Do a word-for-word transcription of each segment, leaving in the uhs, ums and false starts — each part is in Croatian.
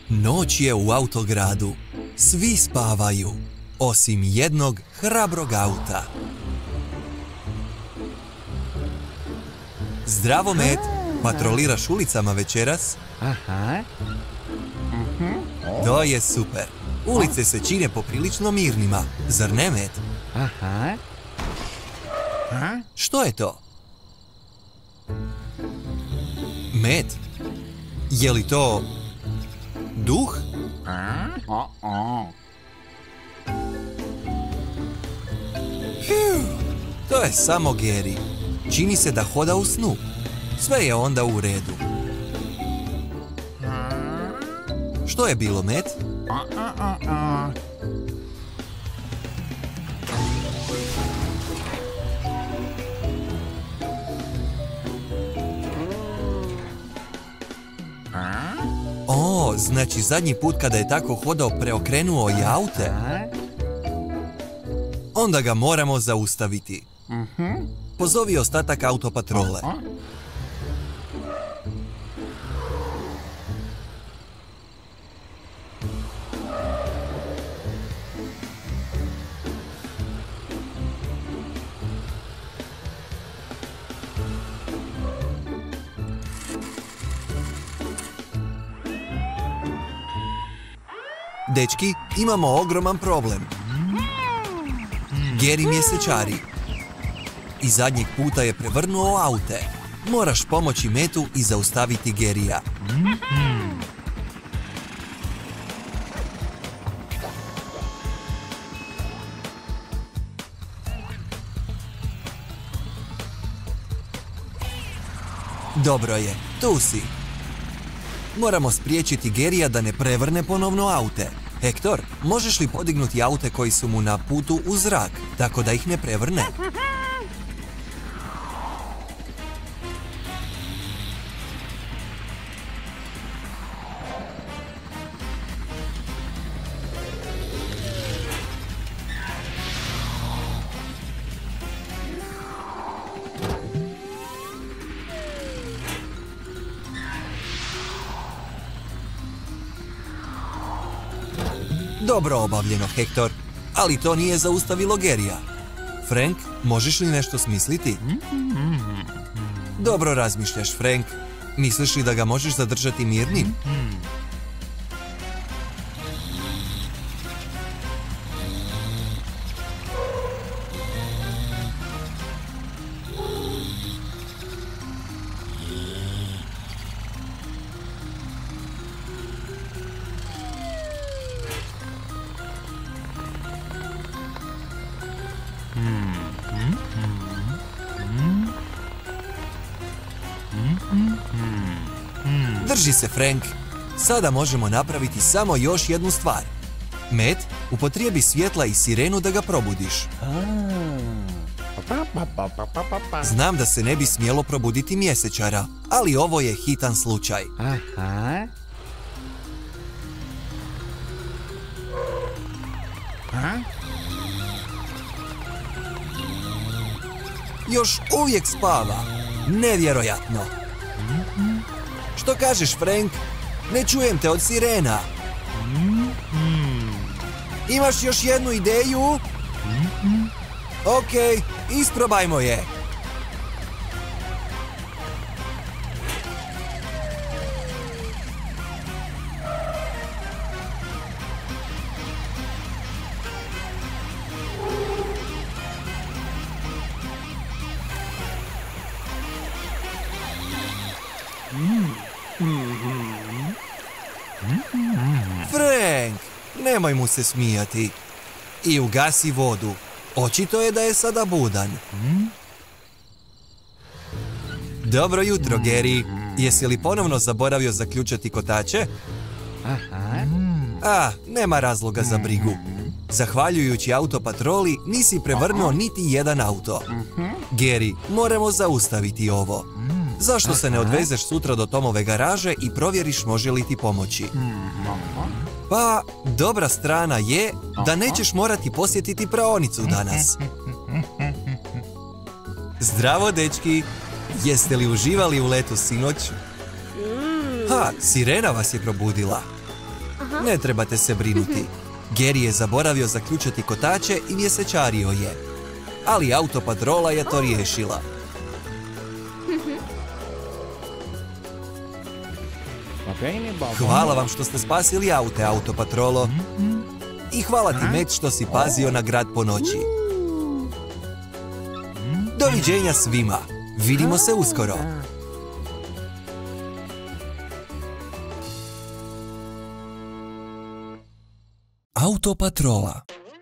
Noć je u autogradu. Svi spavaju, osim jednog hrabrog auta. Zdravo, Met. Patroliraš ulicama večeras? Aha. To je super. Ulice se čine poprilično mirnima, zar ne, Met? Aha. Što je to? Met? Je li to duh? Fiu, to je samo Geri. Čini se da hoda u snu. Sve je onda u redu. Što je bilo, Met? O, znači zadnji put kada je tako hodao preokrenuo je aute? Onda ga moramo zaustaviti. Pozovi ostatak autopatrole. Dečki, imamo ogroman problem. Geri mjesečari. I zadnjeg puta je prevrnuo aute. Moraš pomoći Metu i zaustaviti Gerija. Dobro je, tu si. Moramo spriječiti Gerija da ne prevrne ponovno aute. Hektor, možeš li podignuti aute koji su mu na putu u zrak, tako da ih ne prevrne? Dobro obavljeno, Hektor, ali to nije zaustavilo Gerija. Frank, možeš li nešto smisliti? Dobro razmišljaš, Frank. Misliš li da ga možeš zadržati mirnim? Drži se, Frank. Sada možemo napraviti samo još jednu stvar. Met, upotrijebi svjetla i sirenu da ga probudiš. Znam da se ne bi smjelo probuditi mjesečara, ali ovo je hitan slučaj. Aha. Još uvijek spava. Nevjerojatno. Što kažeš, Frank? Ne čujem te od sirena. Imaš još jednu ideju? Okej, isprobajmo je. Frank, nemoj mu se smijati. I ugasi vodu. Očito je da je sada budan. Dobro jutro, Geri. Jesi li ponovno zaboravio zaključati kotače? Aha. A, nema razloga za brigu. Zahvaljujući autopatroli nisi prevrnuo niti jedan auto. Geri, moramo zaustaviti ovo. Zašto se ne odvezeš sutra do Tomove garaže i provjeriš može li ti pomoći? Pa, dobra strana je da nećeš morati posjetiti praonicu danas. Zdravo, dečki! Jeste li uživali u letu sinoć? Ha, sirena vas je probudila. Ne trebate se brinuti. Geri je zaboravio zaključati kotače i mjesečario je. Ali autopatrola je to riješila. Hvala vam što ste spasili aute, autopatrolo. I hvala ti, Met, što si pazio na grad po noći. Doviđenja svima. Vidimo se uskoro. Autopatrola.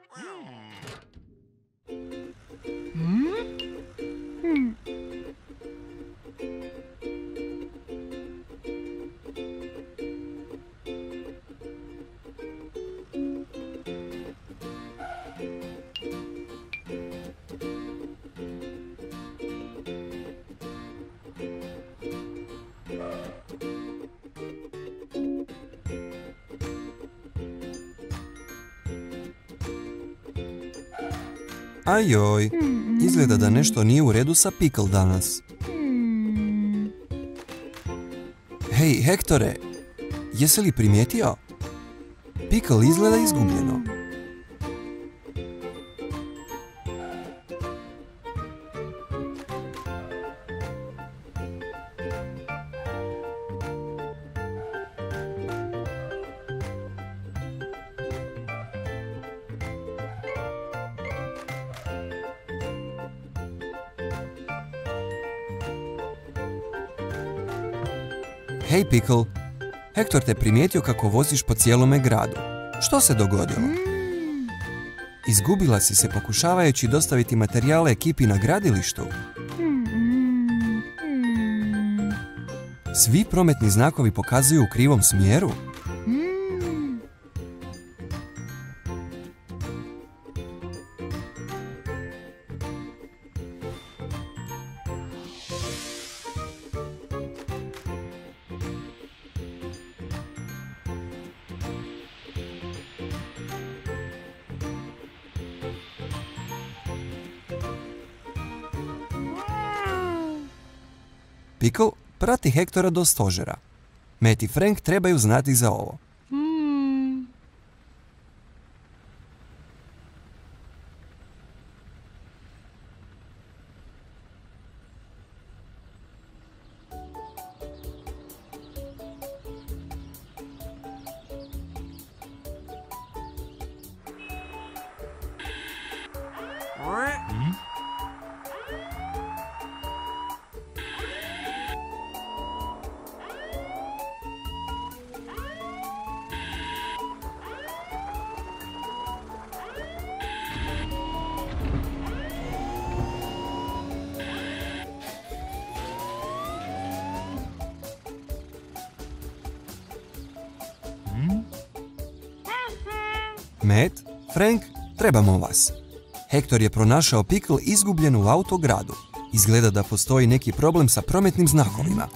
Ajoj, izgleda da nešto nije u redu sa Pickle danas. Hej, Hektore, jesi li primijetio? Pickle izgleda izgubljeno. Hej, Pickle, Hektor te primijetio kako voziš po cijelome gradu. Što se dogodilo? Izgubila si se pokušavajući dostaviti materijale ekipi na gradilištu. Svi prometni znakovi pokazuju u krivom smjeru. Pickle prati Hektora do stožera. Met i Frank trebaju znati za ovo. Met, Frank, trebamo vas. Hektor je pronašao Pickle izgubljen u autogradu. Izgleda da postoji neki problem sa prometnim znakovima.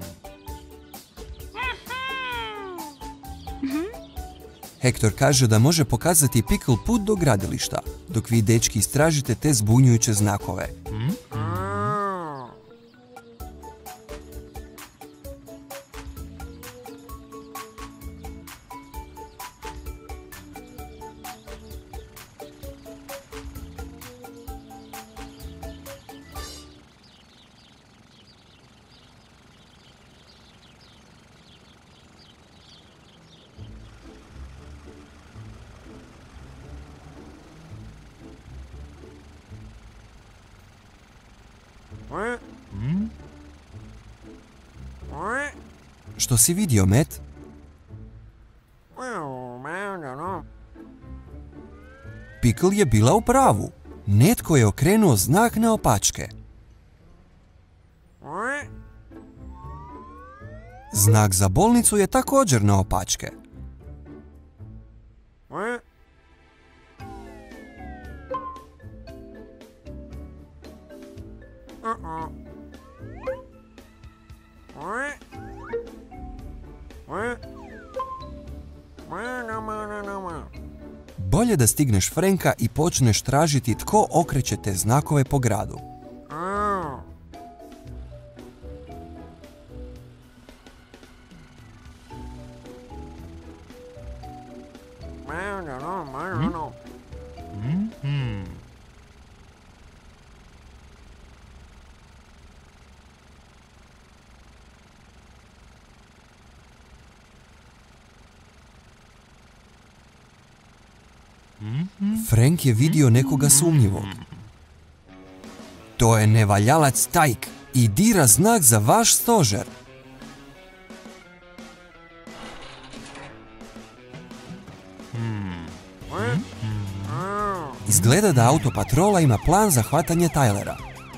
Hektor kaže da može pokazati Pickle put do gradilišta, dok vi dečki istražite te zbunjujuće znakove. Što si vidio, Met? Pickle je bila u pravu. Netko je okrenuo znak naopačke. Znak za bolnicu je također naopačke. Bolje da stigneš Franka i počneš tražiti tko okreće te znakove po gradu. Frank je vidio nekoga sumnjivog. To je nevaljalac Tajk i dira znak za vaš stožer. Izgleda da autopatrola ima plan za hvatanje Tylera.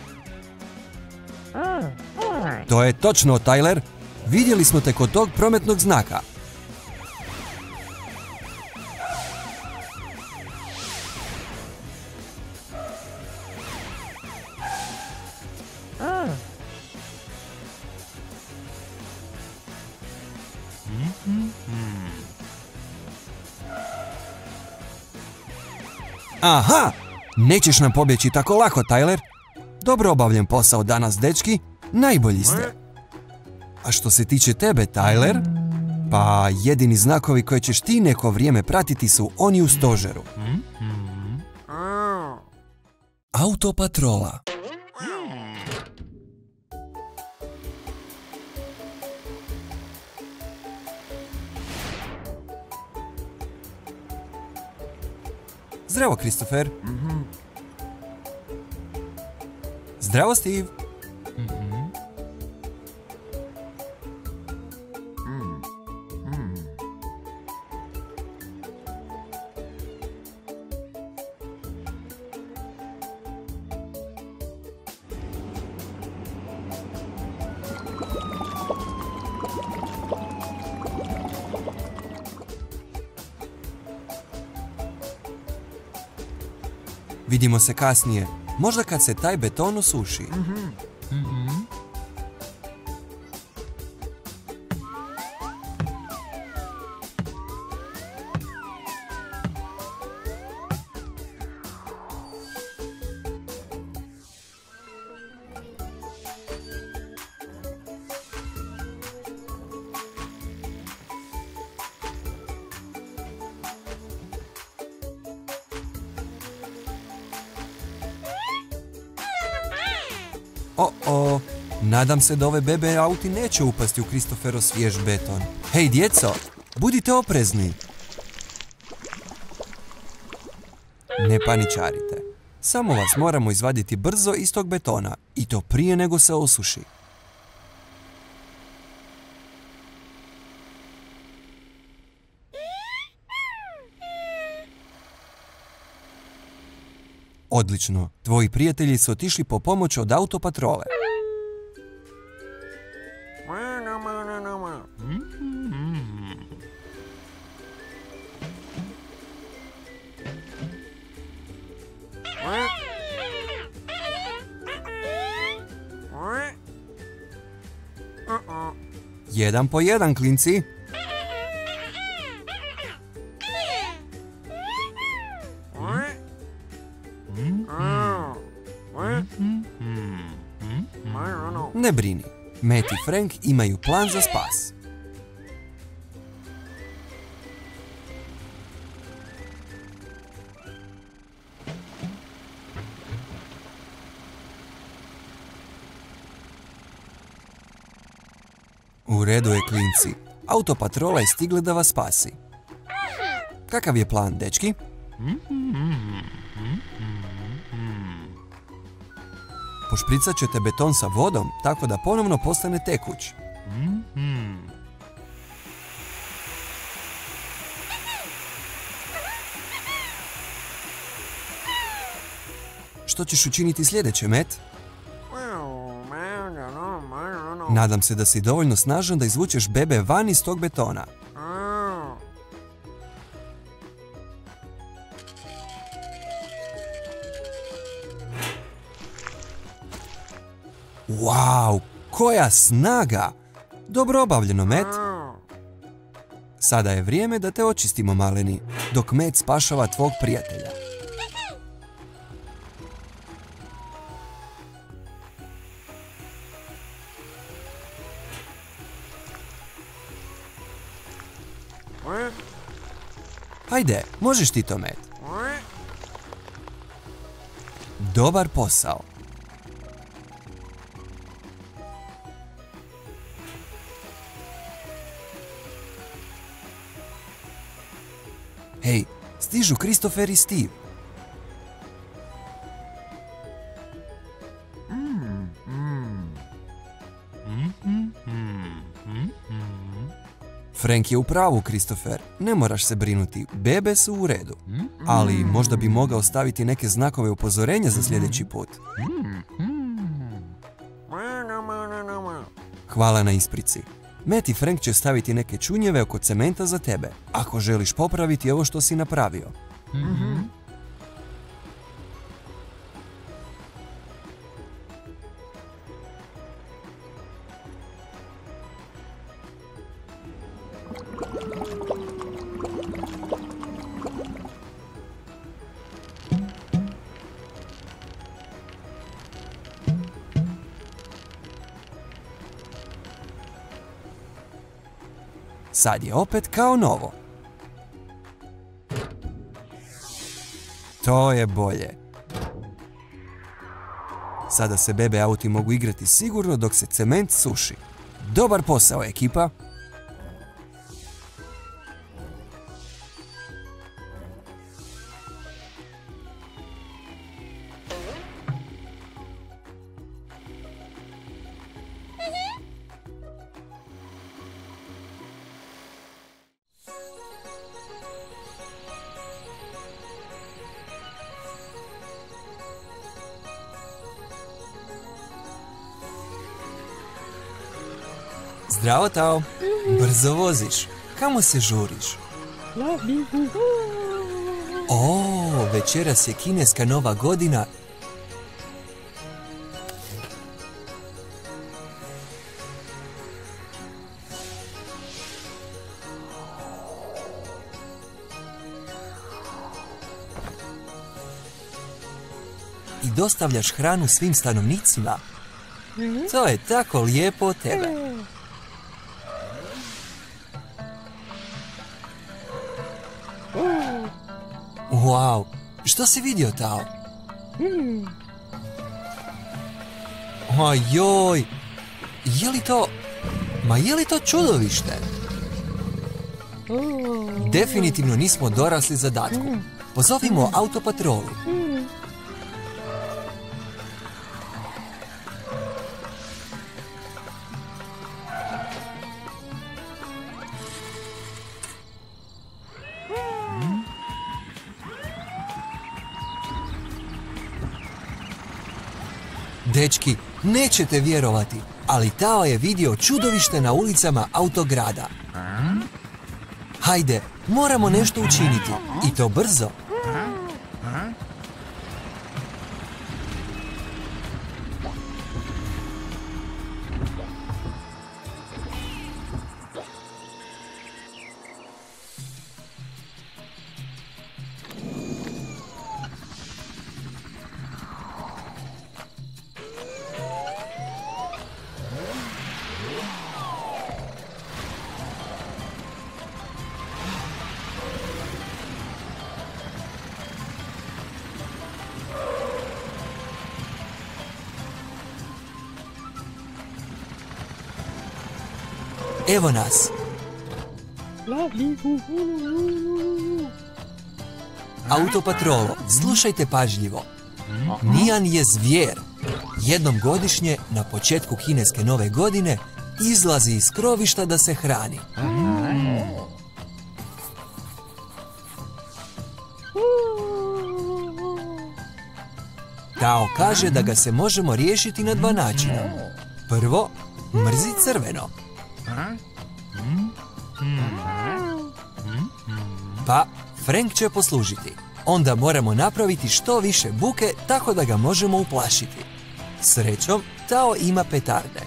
To je točno, Tyler. Vidjeli smo te kod tog prometnog znaka. Aha! Nećeš nam pobjeći tako lako, Tyler. Dobro obavljen posao danas, dečki. Najbolji ste. A što se tiče tebe, Tyler, pa jedini znakovi koje ćeš ti neko vrijeme pratiti su oni u stožeru. Autopatrola. Zdravo, Christopher. Mm-hmm. Zdravo, Steve. Mm-hmm. Mm. Mm. Vidimo se kasnije, možda kad se taj beton osuši. Mm-hmm. Mm-hmm. O-o, nadam se da ove bebe auti neće upasti u Christopherov svjež beton. Hej, djeco, budite oprezni. Ne paničarite. Samo vas moramo izvaditi brzo iz tog betona i to prije nego se osuši. Odlično, tvoji prijatelji su otišli po pomoć od autopatrole. Jedan po jedan, klinci. Ne brini, Matt i Frank imaju plan za spas. U redu je, klinci. Autopatrola je stigla da vas spasi. Kakav je plan, dečki? Pošpricat ćete beton sa vodom tako da ponovno postane tekuć. Što ćeš učiniti sljedeće, Matt? Nadam se da si dovoljno snažan da izvučeš bebe van iz tog betona. Wow, koja snaga! Dobro obavljeno, Matt. Sada je vrijeme da te očistimo, maleni, dok Matt spašava tvog prijatelja. Hajde, možeš ti to, Matt. Dobar posao. Hej, stižu Christopher i Steve. Frank je u pravu, Christopher. Ne moraš se brinuti, bebe su u redu. Ali možda bi mogao staviti neke znakove upozorenja za sljedeći put. Hvala na isprici. Matt i Frank će staviti neke čunjeve oko cementa za tebe, ako želiš popraviti ovo što si napravio. Sad je opet kao novo. To je bolje. Sada se bebe auti mogu igrati sigurno dok se cement suši. Dobar posao, ekipa! Zdravo, Tao. Brzo voziš. Kamo se žuriš? O, večeras je kineska nova godina. I dostavljaš hranu svim stanovnicima. To je tako lijepo od tebe. Wow, što si vidio, Tao? Ojoj, je li to... Ma je li to čudovište? Definitivno nismo dorasli zadatku. Pozovimo autopatrolu. Dečki, nećete vjerovati, ali Tao je vidio čudovište na ulicama autograda. Hajde, moramo nešto učiniti, i to brzo. Evo nas. Autopatrolo, slušajte pažljivo. Nian je zvijer. Jednom godišnje, na početku kineske nove godine, izlazi iz krovišta da se hrani. Tao kaže da ga se možemo riješiti na dva načina. Prvo, mrzi crveno. Pa, Frank će poslužiti. Onda moramo napraviti što više buke tako da ga možemo uplašiti. Srećom, Tao ima petarde.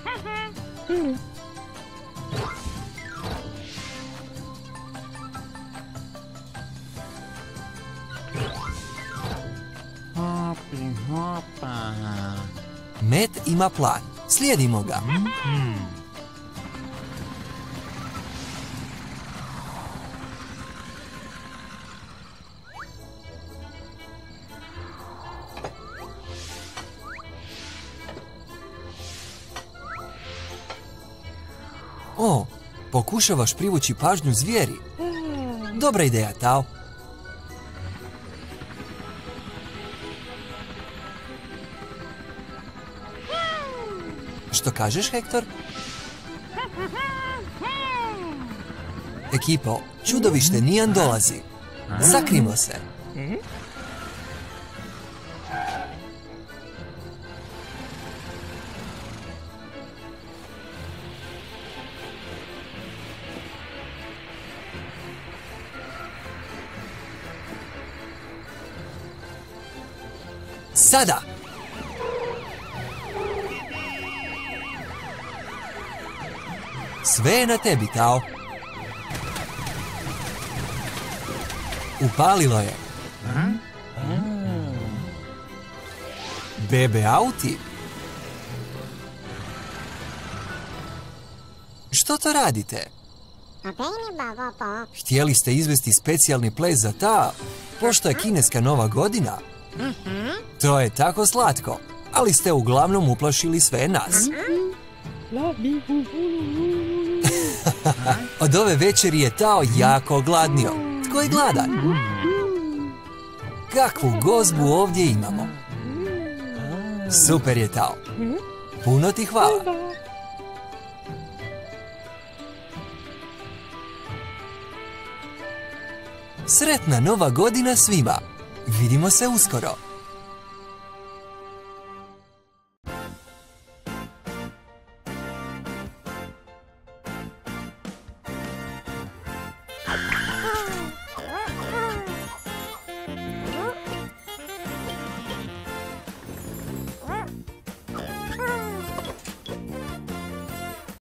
Matt ima plan. Slijedimo ga. O, pokušavaš privući pažnju zvijeri. Dobra ideja, Tao. Što kažeš, Hektor? Ekipo, čudovište Nijan dolazi. Sakrimo se. Sada! Sve je na tebi, Tao. Upalilo je. Bebe auti. Što to radite? Htjeli ste izvesti specijalni ples za Tao, pošto je kineska nova godina. To je tako slatko, ali ste uglavnom uplašili sve nas. Od ove večeri je Tao jako gladnio. Tko je gladan? Kakvu gozbu ovdje imamo. Super je, Tao. Puno ti hvala. Sretna nova godina svima. Vidimo se uskoro.